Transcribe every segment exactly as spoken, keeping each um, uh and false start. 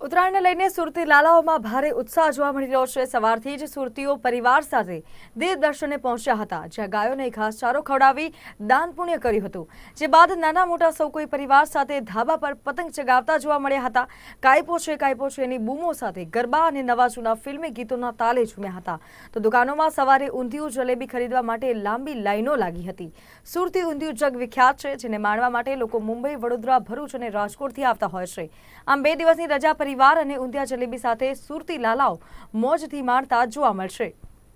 ઉત્તરાયણને લઈને સુરતી લાલાઓમાં ભારે ઉત્સાહ જોવા મળી રહ્યો છે। સવારથી જ સુરતીઓ પરિવાર સાથે દેવ દર્શને પહોંચ્યા હતા, જ્યાં ગાયોને ઘાસચારો ખવડાવી દાન પુણ્ય કર્યું હતું। જે બાદ નાના મોટા સૌ કોઈ પરિવાર સાથે ધાબા પર પતંગ ચગાવતા જોવા મળ્યા હતા। કાયપો છે કાયપો છે ની બૂમો સાથે ગરબા અને નવા જૂના ફિલ્મી ગીતોના તાલે ઝૂમ્યા હતા। તો દુકાનોમાં સવારે ઊંધિયું જલેબી ખરીદવા માટે લાંબી લાઈનો લાગી હતી। સુરતી ઊંધિયું જગ વિખ્યાત છે, જેને માણવા માટે લોકો મુંબઈ, વડોદરા, ભરૂચ અને રાજકોટથી આવતા હોય છે। આમ બે દિવસની રજા परिवार અને ઊંધિયા જલેબી સાથે સુરતી લાલાઓ મોજથી માણતા જોવા મળશે।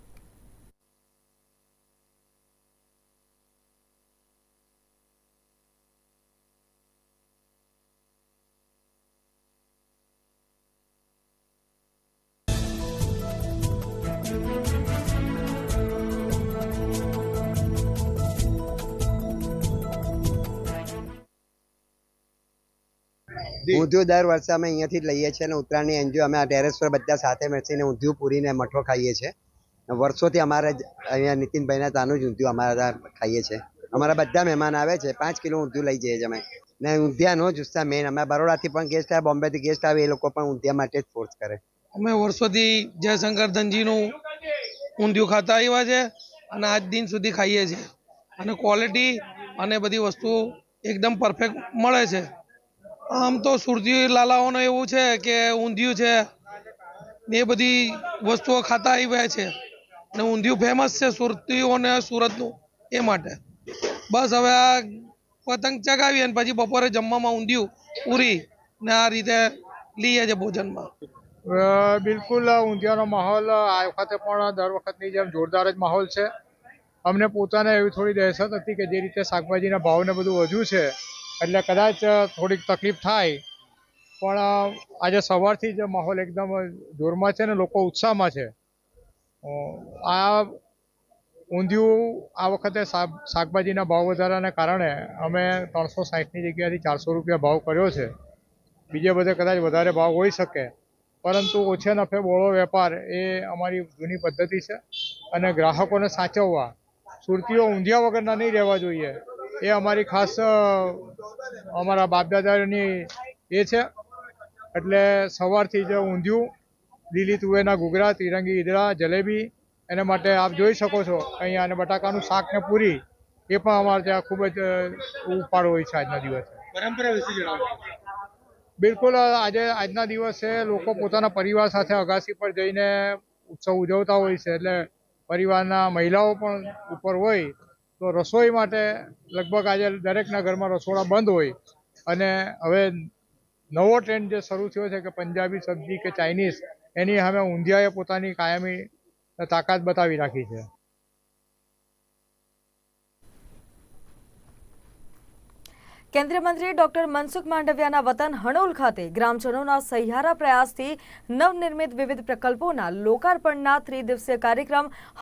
ઊંધિયું દર વર્ષે અમે અહીંયાથી જ લઈએ છીએ અને ઉત્તરાયણની એન્જોય અમે આ ટેરેસ પર બધા સાથે બેસીને ઊંધિયું પૂરીને મઠો ખાઈએ છીએ। વર્ષોથી અમારે અહીંયા નીતિનભાઈના ત્યાંનું જ ઊંધિયું અમારા ખાઈએ છીએ। અમારા બધા મહેમાન આવે છે, પાંચ કિલો ઊંધિયું લઈ જઈએ છીએ અમે ને ઊંધિયાનો જ ઉત્સાહ મેન। અમે બરોડાથી પણ ગેસ્ટ આવે, બોમ્બેથી ગેસ્ટ આવે, એ લોકો પણ ઊંધિયા માટે જ ફોર્સ કરે। અમે વર્ષોથી જયશંકર ધનજીનું ઊંધિયું ખાતા આવ્યા છે અને આજ દિન સુધી ખાઈએ છીએ અને ક્વોલિટી અને બધી વસ્તુ એકદમ પરફેક્ટ મળે છે। આમ તો સુરતી લાલાઓને એવું છે કે ઊંધિયું છે ને એ બધી વસ્તુઓ ખાતા આવ્યા છે અને ઊંધિયું ફેમસ છે સુરતીઓને સુરતનું, એ માટે બસ હવે આ પતંગ ચગાવીએ અને પછી બપોરે જમવામાં ઊંધિયું પૂરી ને આ રીતે લઈએ છે ભોજનમાં। બિલકુલ ઊંધિયાનો માહોલ આ વખતે પણ દર વખતની જેમ જોરદાર જ માહોલ છે। અમને પોતાને એવી થોડી દહેશત હતી કે જે રીતે શાકભાજીના ભાવને બધું વધ્યું છે એટલે કદાચ થોડીક તકલીફ થાય, પણ આજે સવારથી જ માહોલ એકદમ જોરમાં છે ને લોકો ઉત્સાહમાં છે। આ ઊંધિયું આ વખતે શાકભાજીના ભાવ વધારાને કારણે અમે ત્રણસો સાહીઠની જગ્યાથી ચારસો રૂપિયા ભાવ કર્યો છે। બીજે બધે કદાચ વધારે ભાવ હોઈ શકે, પરંતુ ઓછે નફે બોળો વેપાર એ અમારી જૂની પદ્ધતિ છે અને ગ્રાહકોને સાચવવા, સુરતીઓ ઊંધિયા વગરના નહીં રહેવા જોઈએ, એ અમારી ખાસ અમારા બાપદાદાની એ છે। એટલે સવારથી જ ઊંધિયું, લીલી તુવેરના ઘૂઘરા, તિરંગી ઈદડા, જલેબી, એના માટે આપ જોઈ શકો છો અહીંયા, અને બટાકાનું શાક ને પૂરી એ પણ અમારે ત્યાં ખૂબ જ ઉપાડ હોય છે આજના દિવસે। પરંપરા વિશે જણાવો। બિલકુલ, આજે આજના દિવસે લોકો પોતાના પરિવાર સાથે અગાસી પર જઈને ઉત્સવ ઉજવતા હોય છે, એટલે પરિવારના મહિલાઓ પણ ઉપર હોય તો રસોઈ માટે લગભગ આજે દરેકના ઘરમાં રસોડા બંધ હોય અને હવે નવો ટ્રેન્ડ જે શરૂ થયો છે કે પંજાબી સબ્જી કે ચાઇનીઝ, એની સામે ઊંધિયાએ પોતાની કાયમી તાકાત બતાવી રાખી છે। કેન્દ્રીય મંત્રી ડોક્ટર મનસુખ માંડવિયાના વતન હણોલ ખાતે ગ્રામજનોના સહિયારા પ્રયાસથી નવનિર્મિત વિવિધ પ્રકલ્પોના લોકાર્પણના ત્રિદિવસીય કાર્યક્રમ